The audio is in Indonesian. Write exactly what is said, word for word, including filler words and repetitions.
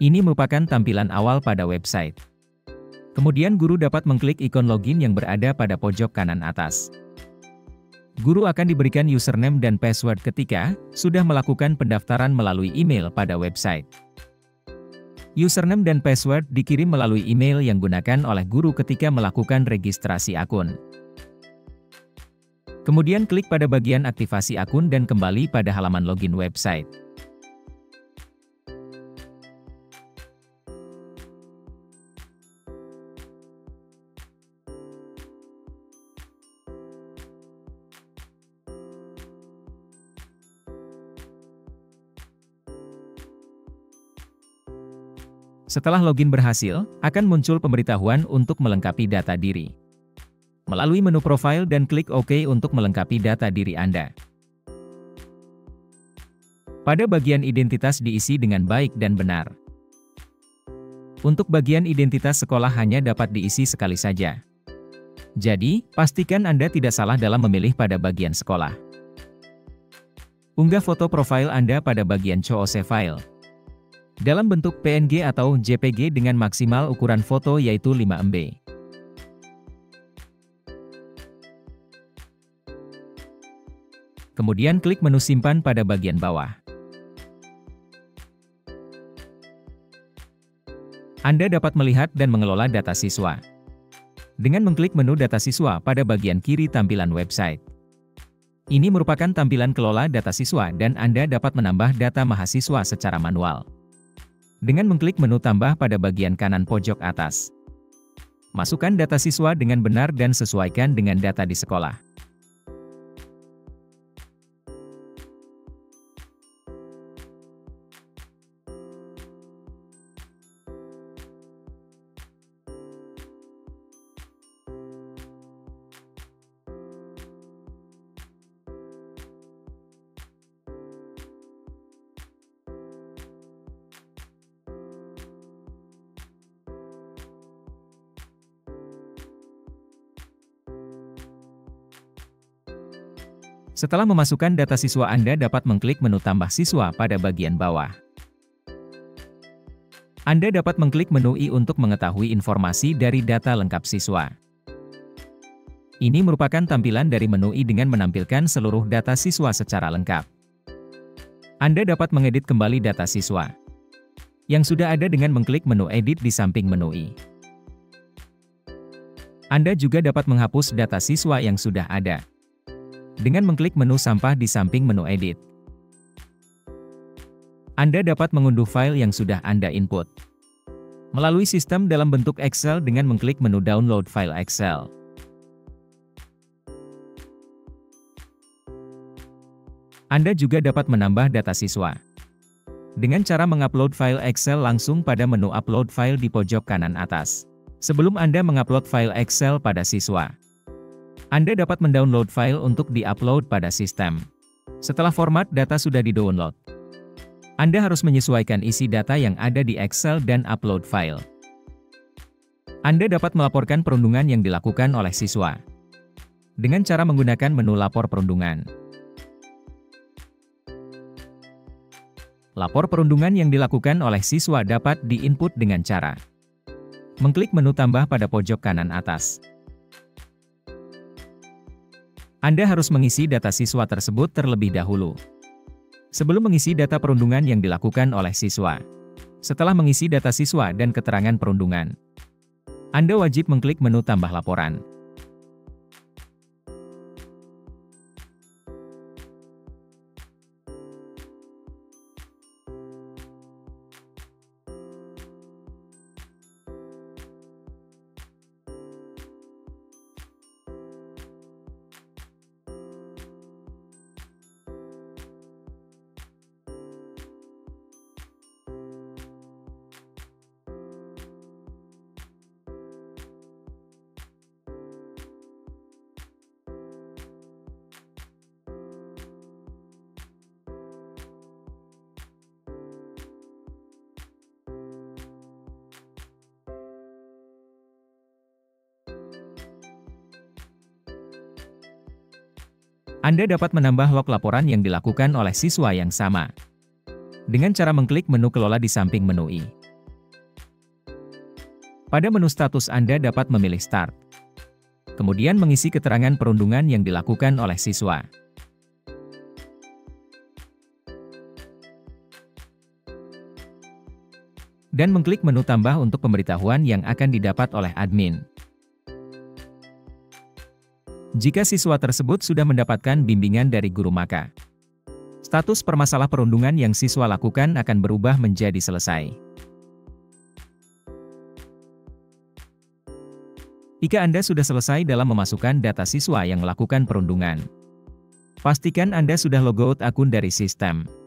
Ini merupakan tampilan awal pada website. Kemudian guru dapat mengklik ikon login yang berada pada pojok kanan atas. Guru akan diberikan username dan password ketika sudah melakukan pendaftaran melalui email pada website. Username dan password dikirim melalui email yang digunakan oleh guru ketika melakukan registrasi akun. Kemudian klik pada bagian aktivasi akun dan kembali pada halaman login website. Setelah login berhasil, akan muncul pemberitahuan untuk melengkapi data diri. Melalui menu profile dan klik OK untuk melengkapi data diri Anda. Pada bagian identitas diisi dengan baik dan benar. Untuk bagian identitas sekolah hanya dapat diisi sekali saja. Jadi, pastikan Anda tidak salah dalam memilih pada bagian sekolah. Unggah foto profil Anda pada bagian Choose File. Dalam bentuk P N G atau J P G dengan maksimal ukuran foto yaitu lima M B. Kemudian klik menu simpan pada bagian bawah. Anda dapat melihat dan mengelola data siswa. Dengan mengklik menu data siswa pada bagian kiri tampilan website. Ini merupakan tampilan kelola data siswa dan Anda dapat menambah data mahasiswa secara manual. Dengan mengklik menu tambah pada bagian kanan pojok atas. Masukkan data siswa dengan benar dan sesuaikan dengan data di sekolah. Setelah memasukkan data siswa, Anda dapat mengklik menu tambah siswa pada bagian bawah. Anda dapat mengklik menu I untuk mengetahui informasi dari data lengkap siswa. Ini merupakan tampilan dari menu I dengan menampilkan seluruh data siswa secara lengkap. Anda dapat mengedit kembali data siswa yang sudah ada dengan mengklik menu Edit di samping menu I. Anda juga dapat menghapus data siswa yang sudah ada dengan mengklik menu sampah di samping menu Edit. Anda dapat mengunduh file yang sudah Anda input melalui sistem dalam bentuk Excel dengan mengklik menu Download File Excel. Anda juga dapat menambah data siswa dengan cara mengupload file Excel langsung pada menu Upload File di pojok kanan atas. Sebelum Anda mengupload file Excel pada siswa, Anda dapat mendownload file untuk di-upload pada sistem. Setelah format data sudah di-download, Anda harus menyesuaikan isi data yang ada di Excel dan upload file. Anda dapat melaporkan perundungan yang dilakukan oleh siswa dengan cara menggunakan menu Lapor Perundungan. Lapor perundungan yang dilakukan oleh siswa dapat di-input dengan cara mengklik menu tambah pada pojok kanan atas. Anda harus mengisi data siswa tersebut terlebih dahulu sebelum mengisi data perundungan yang dilakukan oleh siswa. Setelah mengisi data siswa dan keterangan perundungan, Anda wajib mengklik menu tambah laporan. Anda dapat menambah log laporan yang dilakukan oleh siswa yang sama dengan cara mengklik menu Kelola di samping menu I. Pada menu status Anda dapat memilih Start. Kemudian mengisi keterangan perundungan yang dilakukan oleh siswa. Dan mengklik menu tambah untuk pemberitahuan yang akan didapat oleh admin. Jika siswa tersebut sudah mendapatkan bimbingan dari guru, maka status permasalah perundungan yang siswa lakukan akan berubah menjadi selesai. Jika Anda sudah selesai dalam memasukkan data siswa yang melakukan perundungan, pastikan Anda sudah logout akun dari sistem.